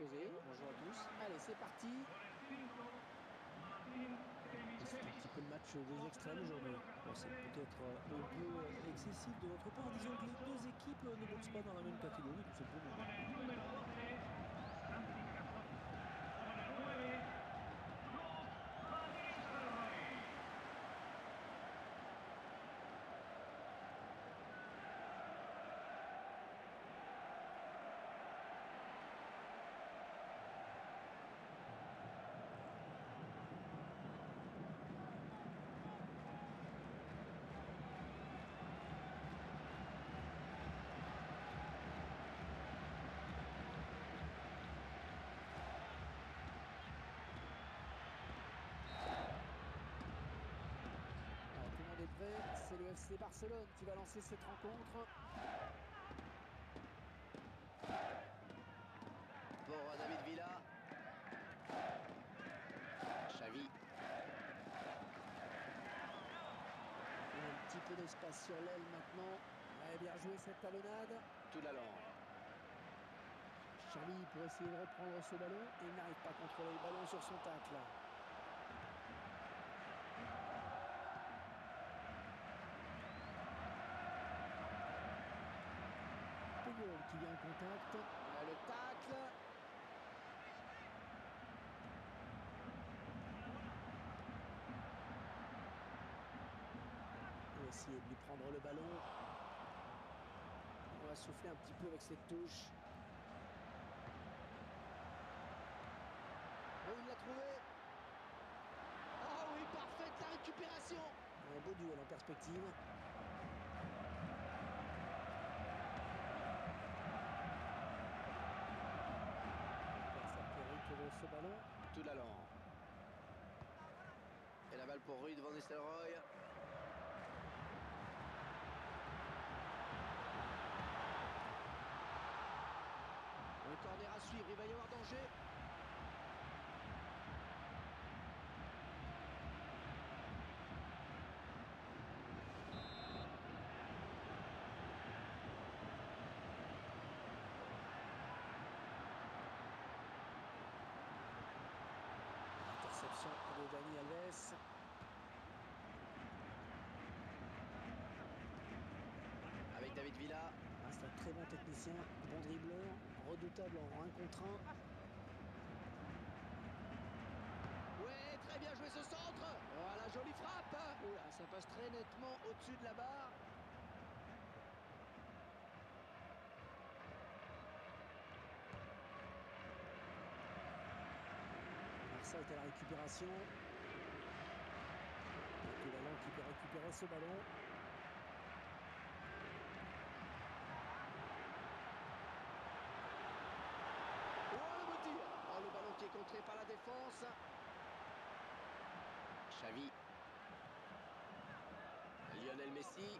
José, bonjour à tous. Allez, c'est parti. C'est un petit peu le match des extrêmes aujourd'hui. Bon, c'est peut-être un peu excessif de notre part. Disons que les deux équipes ne boxent pas dans la même catégorie, tout simplement. Alors, tout le monde est prêt. C'est le FC Barcelone qui va lancer cette rencontre. Pour David Villa. Xavi. Un petit peu d'espace sur l'aile maintenant. Ouais, bien joué cette talonnade. Tout la langue. Xavi pour essayer de reprendre ce ballon. Et il n'arrive pas à contrôler le ballon sur son tacle. Puyol qui vient en contact. On a le tacle. On va essayer de lui prendre le ballon. On va souffler un petit peu avec cette touche. Oh, il l'a trouvé. Oh oui, parfaite la récupération. Un beau duel en perspective. De ce ballon. Tout la langue. Et la balle pour Ruud van Nistelrooy. Le corner à suivre, il va y avoir danger. Interception de Dani Alves. Avec David Villa. C'est un très bon technicien, bon dribbleur, redoutable en 1 contre 1. Ouais, très bien joué ce centre. Voilà, jolie frappe. Oula, ça passe très nettement au-dessus de la barre. Marseille est à la récupération. Et Ballon qui peut récupérer ce ballon. Le ballon qui est contré par la défense. Xavi. Lionel Messi.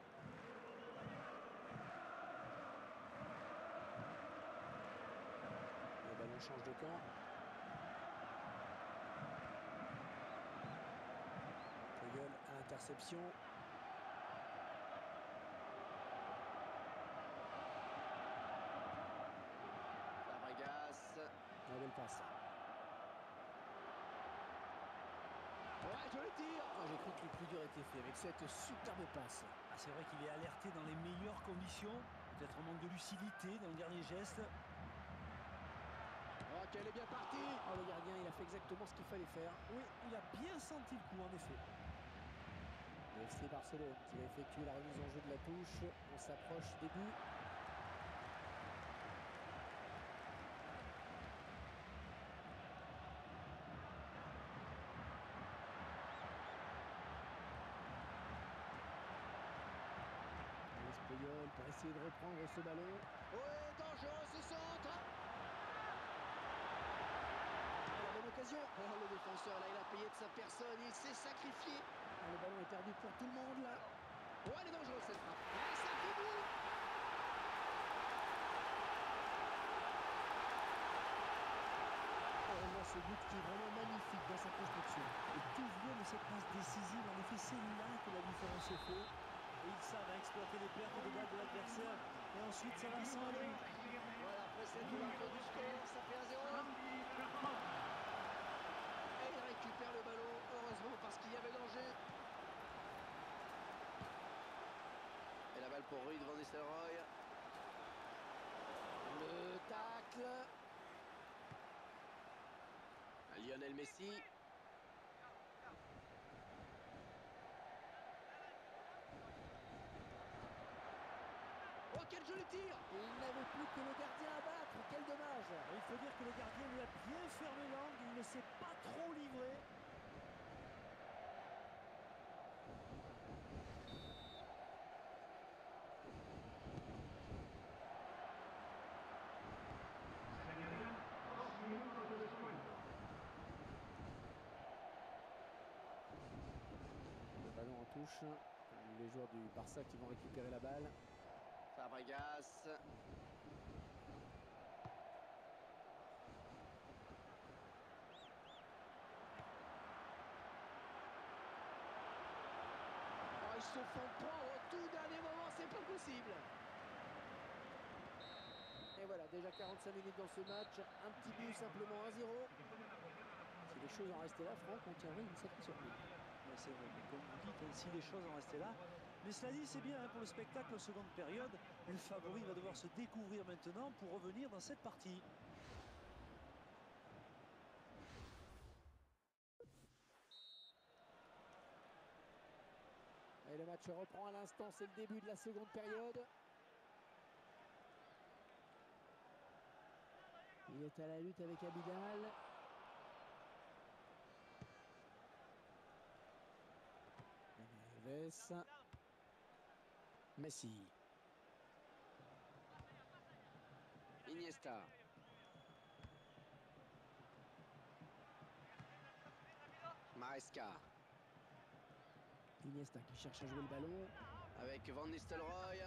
Le ballon change de camp. Puyol à l'interception. Fabregas. La belle passe. Ouais, joli tir. J'ai cru que le plus dur était fait avec cette superbe passe. Ah, c'est vrai qu'il est alerté dans les meilleures conditions. Peut-être un manque de lucidité dans le dernier geste. Oh, qu'elle est bien partie. Oh, le gardien, il a fait exactement ce qu'il fallait faire. Oui, il a bien senti le coup, en effet. Le FC Barcelone qui va effectuer la remise en jeu de la touche. On s'approche des buts. Puyol pour essayer de reprendre ce ballon. Oui, dangereux ce centre. La bonne occasion. Oh, le défenseur là, il a payé de sa personne, il s'est sacrifié. Le ballon est perdu pour tout le monde là. Oh, elle est dangereuse cette frappe. Et ça finit. On voit ce but qui est vraiment magnifique dans sa construction. Et tout vient de cette passe décisive. En effet, c'est là que la différence se fait. Et ils savent exploiter les pertes de balles de l'adversaire. Et ensuite, ça va s'en aller. Voilà, après cette ouverture du score, ça fait 1-0. Et il récupère le ballon, heureusement parce qu'il y avait danger. Et la balle pour Ruud van Nistelrooy. Le tacle. Lionel Messi. Oh, quel joli tir! Il n'avait plus que le gardien à battre, quel dommage! Il faut dire que le gardien lui a bien fermé l'angle, il ne s'est pas trop livré. Le ballon en touche. Les joueurs du Barça qui vont récupérer la balle. Fabregas. Oh, ils se font prendre au tout dernier moment, c'est pas possible. Et voilà, déjà 45 minutes dans ce match. Un petit but, simplement 1-0. Si les choses en restaient là, Franck, on tiendrait une sacrée surprise. Ouais, c'est vrai, mais comme vous dites, hein, si les choses en restaient là. Mais cela dit, c'est bien hein, pour le spectacle seconde période. Le favori va devoir se découvrir maintenant pour revenir dans cette partie. Et le match reprend à l'instant, c'est le début de la seconde période. Il est à la lutte avec Abidal. Alves. Messi. Iniesta. Maresca. Iniesta qui cherche à jouer le ballon. Avec Van Nistelrooy.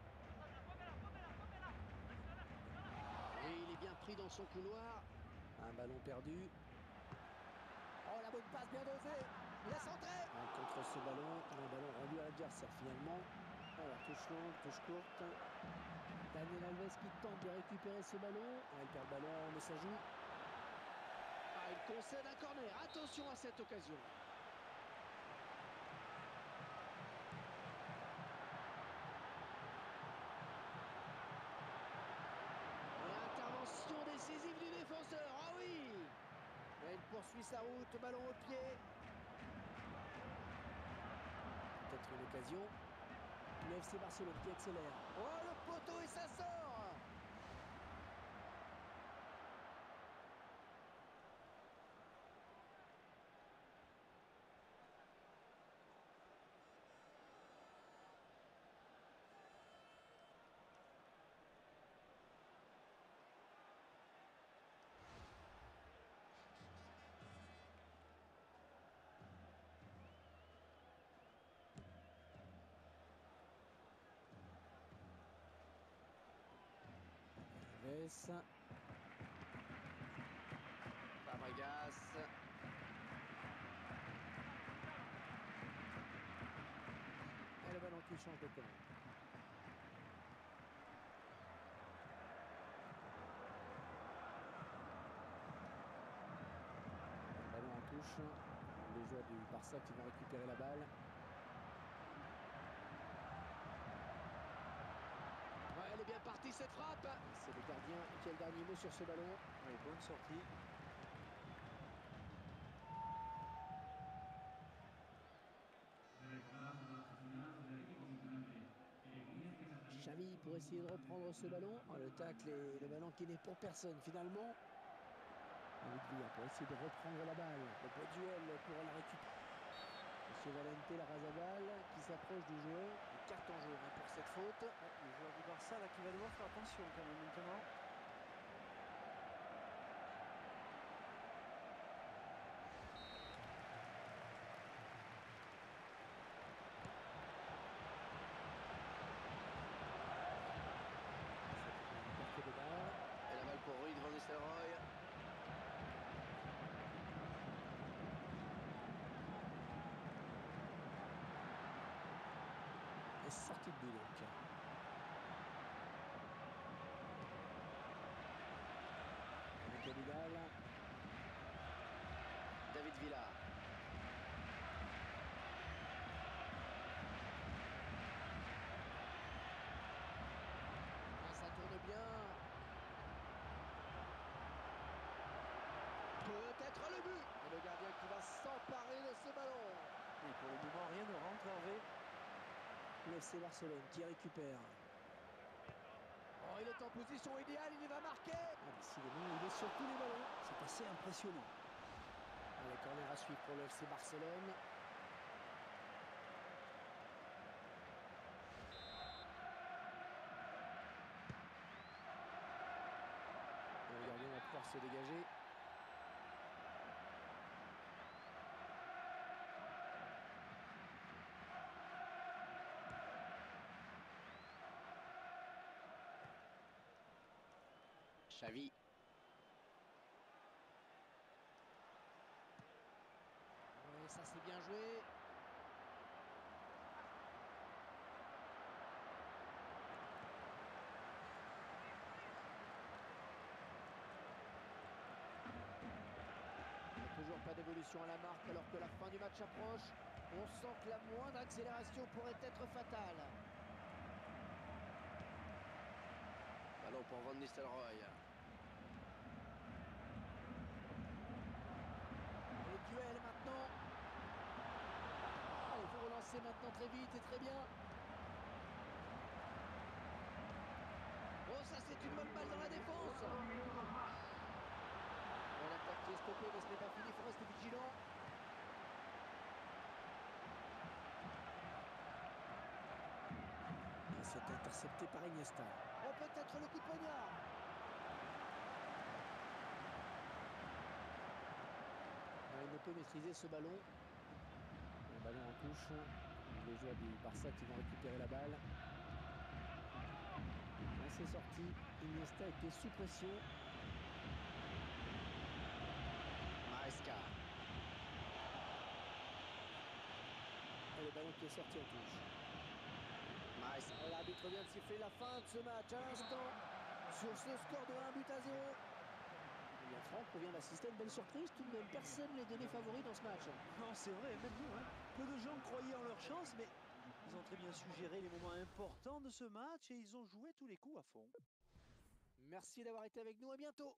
Et il est bien pris dans son couloir. Un ballon perdu. Oh, la bonne passe bien dosée. Il a centré. Contre ce ballon, un ballon rendu à l'adversaire finalement. Alors, touche longue, touche courte. Daniel Alves qui tente de récupérer ce ballon. Ah, il perd le ballon, mais ça joue. Ah, il concède un corner. Attention à cette occasion. Intervention décisive du défenseur. Ah oui! Et il poursuit sa route, ballon au pied. Peut-être une occasion. Le FC Barcelone qui accélère. Oh, le poteau et ça sort! Alves. Fabregas. Et le ballon qui change de camp. Ballon en touche. Les joueurs du Barça qui vont récupérer la balle. Ouais, elle est bien partie cette frappe. C'est le gardien qui a le dernier mot sur ce ballon. Oui, bonne sortie. Xavi pour essayer de reprendre ce ballon. Oh, le tacle et le ballon qui n'est pour personne finalement. David Villa pour essayer de reprendre la balle. Le beau duel pour la récupérer. Monsieur Valente Larrazabal qui s'approche du joueur. Une carte en jaune pour cette faute. Ouais, le joueur du Barça là qui va devoir faire attention quand même maintenant. Carte de balle. Et la balle pour Ruud van Nistelrooy. Et sortie de but donc. ce ballon. Et pour le moment, rien ne rentre, Hervé. Le FC Barcelone qui récupère. Oh, il est en position idéale, il va marquer. Ah, décidément, il est sur tous les ballons. C'est assez impressionnant. Allez, corner à suivre pour le FC Barcelone. Le gardien va pouvoir se dégager. Xavi. Oui, ça c'est bien joué. Toujours pas d'évolution à la marque alors que la fin du match approche. On sent que la moindre accélération pourrait être fatale. Ballon pour Van Nistelrooy. Le duel maintenant. Ah, il faut relancer maintenant très vite et très bien. Oh, ça c'est une bonne balle dans la défense. L'attaque qui est stoppée, mais ce n'est pas fini, il faut rester vigilant. Et c'est intercepté par Iniesta. Oh, peut-être le coup de poignard. Il ne peut maîtriser ce ballon. Un ballon en touche. Les joueurs du Barça qui vont récupérer la balle. C'est sorti. Iniesta était sous pression. Maresca. Et le ballon qui est sorti en touche. Maresca. L'arbitre vient de siffler la fin de ce match à l'instant. Sur ce score de 1-0. Eh bien, Franck, on vient d'assister à une belle surprise. Tout de même, personne n'est donné favori dans ce match. Non, c'est vrai, même nous. Peu de gens croyaient en leur chance, mais ils ont très bien su gérer les moments importants de ce match et ils ont joué tous les coups à fond. Merci d'avoir été avec nous. À bientôt.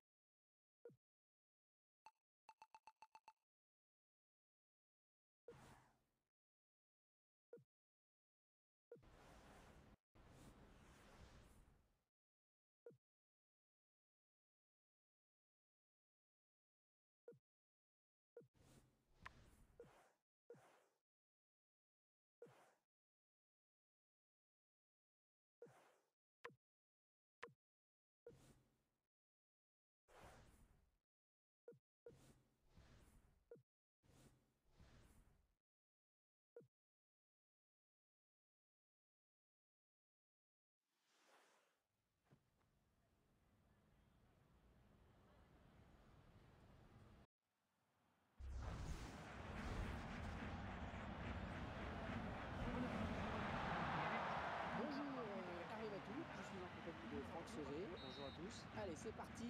Bonjour à tous. Allez, c'est parti.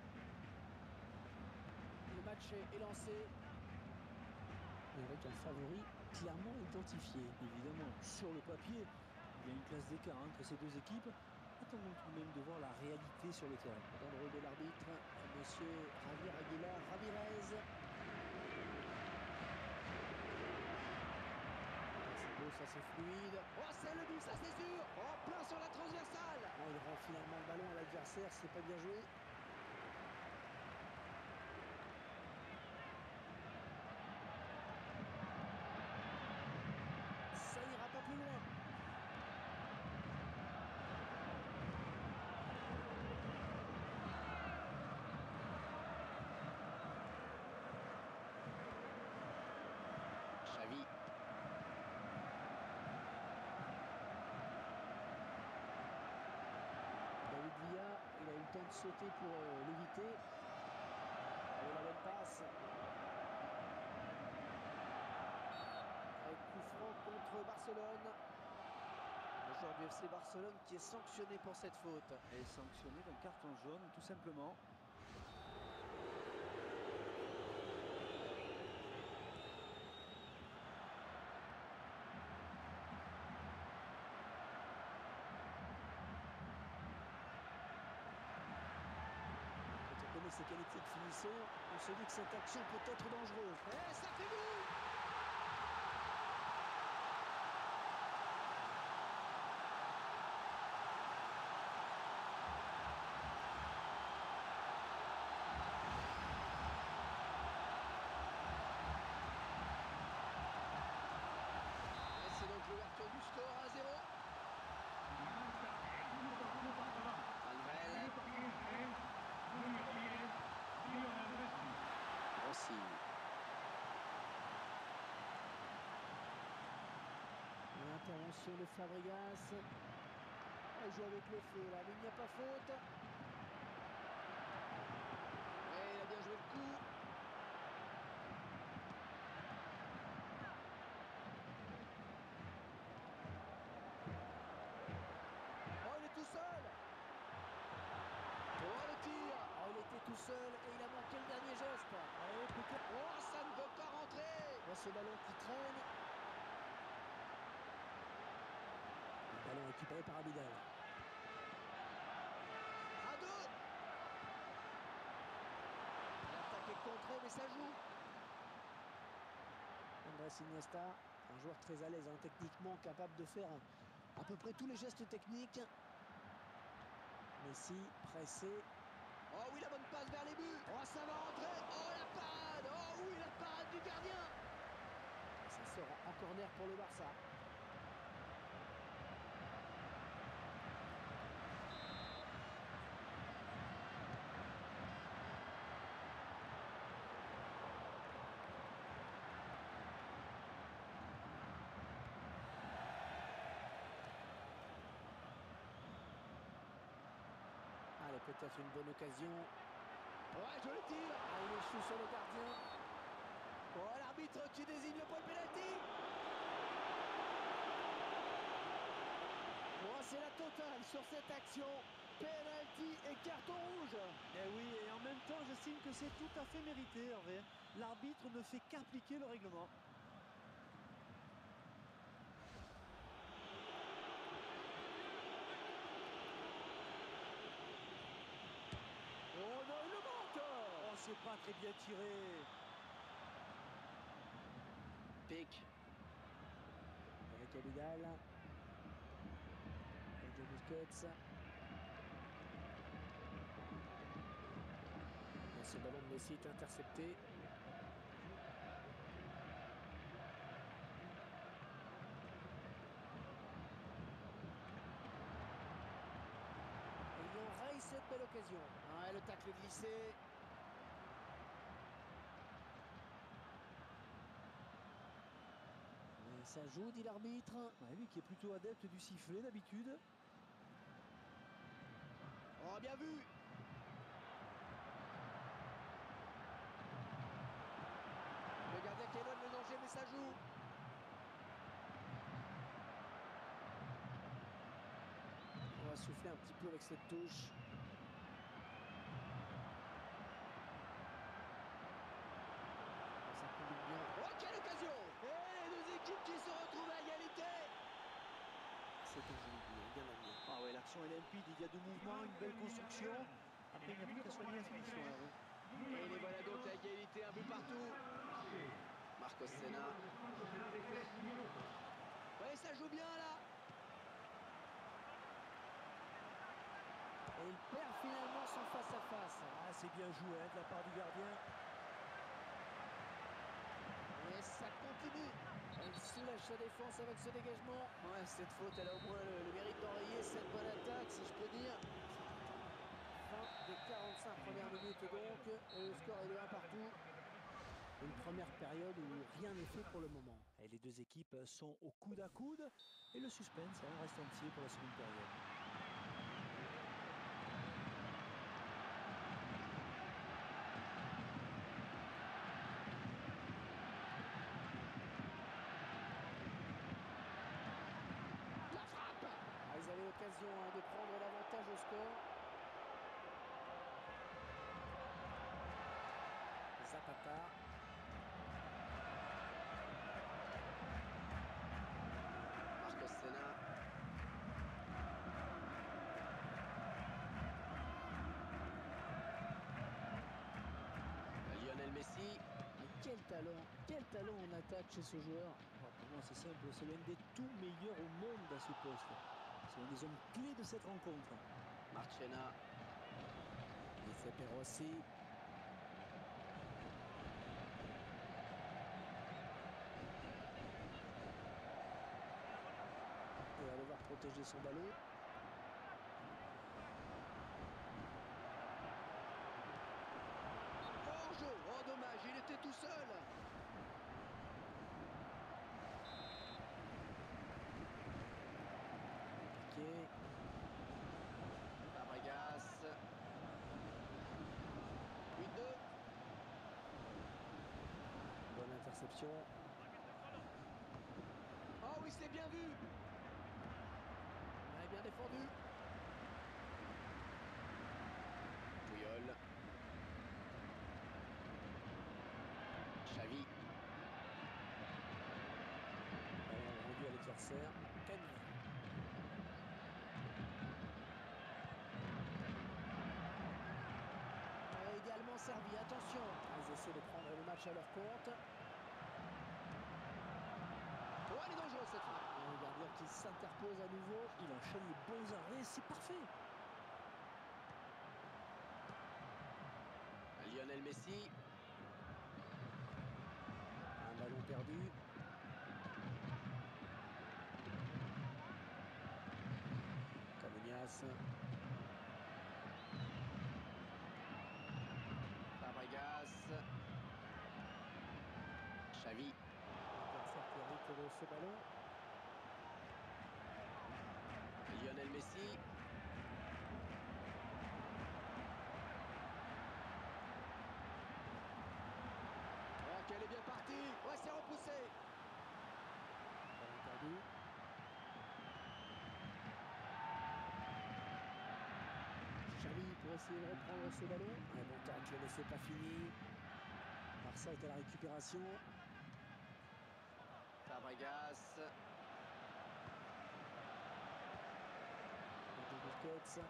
Le match est lancé. Et avec un favori clairement identifié. Évidemment, sur le papier, il y a une classe d'écart entre ces deux équipes. Attendons tout de même de voir la réalité sur le terrain. Dans le rôle de l'arbitre, monsieur Javier Aguilar Ramirez. C'est beau, ça c'est fluide. Oh, c'est le but, ça c'est sûr. Oh, plein sur la transversale. Oh, il rend finalement le ballon à l'adversaire, c'est pas bien joué. Ça n'ira pas plus loin. Xavi. David Villa, il a eu le temps de sauter pour l'éviter. Allez, la bonne passe. Avec coup franc contre Barcelone. Le joueur du FC Barcelone qui est sanctionné pour cette faute. Et sanctionné d'un carton jaune, tout simplement. Quand on connaît ses qualités de finisseur, on se dit que cette action peut être dangereuse. Et ça fait but! Attention de Fabregas. Il joue avec le feu là, mais il n'y a pas faute. Et il a bien joué le coup. Oh, il est tout seul. Oh, le tir. Oh, il était tout seul et il a manqué le dernier geste. Oh, ça ne veut pas rentrer. Oh, ce ballon qui traîne. Le ballon récupéré par Abidal. Un deux. L'attaque est contrée, mais ça joue. Andrés Iniesta, un joueur très à l'aise, hein, techniquement capable de faire à peu près tous les gestes techniques. Messi pressé. Oh oui, la bonne passe vers les buts. Oh, ça va rentrer. Oh, la parade. Oh oui, la parade du gardien. Ça sort en corner pour le Barça. Allez, peut-être une bonne occasion. Ouais, je le tire. Ah, il échoue sur le gardien. Oh, l'arbitre qui désigne le point de pénalty. Oh, c'est la totale sur cette action. Penalty et carton rouge. Eh oui, et en même temps, j'estime que c'est tout à fait mérité, Hervé. L'arbitre ne fait qu'appliquer le règlement. Oh non, il le manque. Oh, c'est pas très bien tiré. Pique. Avec Abidal. Sergio Busquets. Et ce ballon de Messi est intercepté. Et Lyon raye cette belle occasion. Ouais, le tacle glissé. Et ça joue, dit l'arbitre. Ouais, lui qui est plutôt adepte du sifflet d'habitude. Oh, bien vu. Le gardien qui éloigne le danger, mais ça joue. On va souffler un petit peu avec cette touche. Ça combine bien. Oh, quelle occasion. Et les deux équipes qui se retrouvent à égalité. C'est un joli but, bien amené. Ah ouais, l'action est limpide, il y a du mouvement, une belle construction. Après, il n'y a plus qu'à soigner la finition, Hervé. Et les voilà donc à égalité, un but partout. Marcos Senna. Ouais, ça joue bien là. Et il perd finalement son face-à-face. Ah, c'est bien joué hein, de la part du gardien. Et ça continue. Il soulage sa défense avec ce dégagement. Ouais, cette faute, elle a au moins le mérite d'enrayer cette bonne attaque, si je peux dire. Fin des 45 premières minutes donc. Et le score est de 1 partout. Une première période où rien n'est fait pour le moment. Et les deux équipes sont au coude à coude. Et le suspense hein, reste entier pour la seconde période. La frappe. Ah, ils avaient l'occasion de prendre l'avantage au score. Zapata. Marcos Senna. Lionel Messi. Mais quel talent en attaque chez ce joueur. Alors, pour moi, c'est simple, c'est l'un des tout meilleurs au monde à ce poste. C'est un des hommes clés de cette rencontre. Marchena. Giuseppe Rossi. Il va devoir protéger son ballon. Hors-jeu. Oh, dommage, il était tout seul. l'interception. Oh oui, c'est bien vu. Ouais, bien défendu. Puyol. Xavi. Ballon rendu à l'adversaire. Camille. Idéalement servi, attention. Ils essaient de prendre le match à leur compte. Oh, elle est dangereuse cette frappe. Le gardien qui s'interpose à nouveau. Il enchaîne les bons arrêts, c'est parfait. Lionel Messi. Un ballon perdu. Camunias. Fabregas. Xavi. L'adversaire qui hérite de ce ballon. Lionel Messi. Oh, qu'elle est bien partie. Ouais, c'est repoussé. Ballon perdu. Xavi pour essayer de reprendre ce ballon. Un bon tacle, mais c'est pas fini. Barça est à la récupération. Fabregas. Busquets.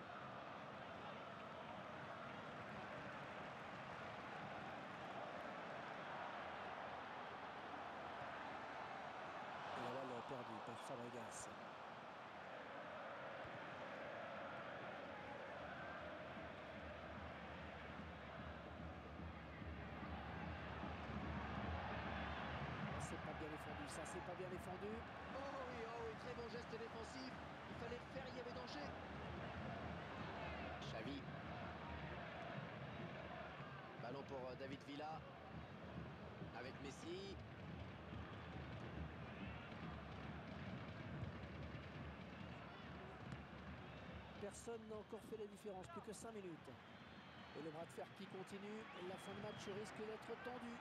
Et la balle perdue par Fabregas. C'est pas bien défendu, ça c'est pas bien défendu. Oh oui, très bon geste défensif. Il fallait le faire, il y avait danger. Xavi. Ballon pour David Villa. Avec Messi. Personne n'a encore fait la différence, plus que 5 minutes. Et le bras de fer qui continue, et la fin de match risque d'être tendue.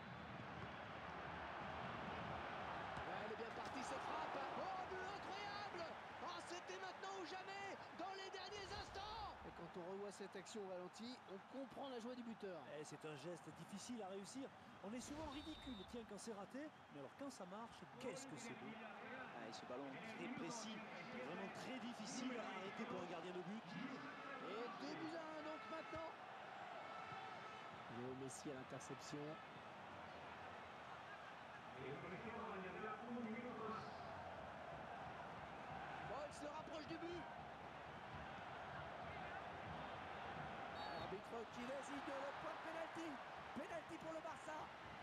Ouais, elle est bien partie cette frappe. Oh, but incroyable. Oh, c'était maintenant ou jamais, dans les derniers instants. Et quand on revoit cette action au ralenti, on comprend la joie du buteur. C'est un geste difficile à réussir. On est souvent ridicule, tiens, quand c'est raté. Mais alors quand ça marche, qu'est-ce que c'est beau. Et ce ballon très précis, vraiment très difficile à arrêter pour un gardien de but. Et 2-1 donc maintenant. Léo Messi à l'interception. Oh, il se rapproche du but. Arbitre qui désigne le point de pénalty. Pénalty pour le Barça.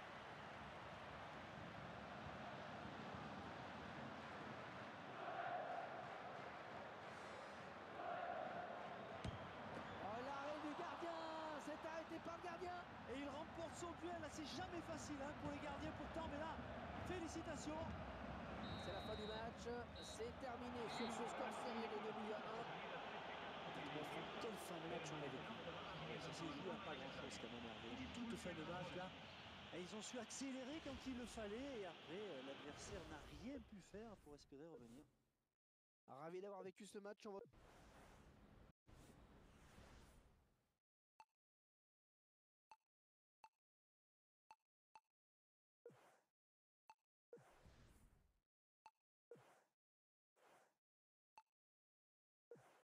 Oh, l'arrêt du gardien. C'est arrêté par le gardien. Et il remporte son duel. Là, c'est jamais facile pour les gardiens pourtant. Mais là, félicitations. C'est la fin du match. C'est terminé sur ce score serré de 2-1. Quelle fin de match on a vécu. Ça s'est joué à pas grand-chose quand même, Hervé. Toute fin de match là. Et ils ont su accélérer quand il le fallait. Et après, l'adversaire n'a rien pu faire pour espérer revenir. Ravi d'avoir vécu ce match.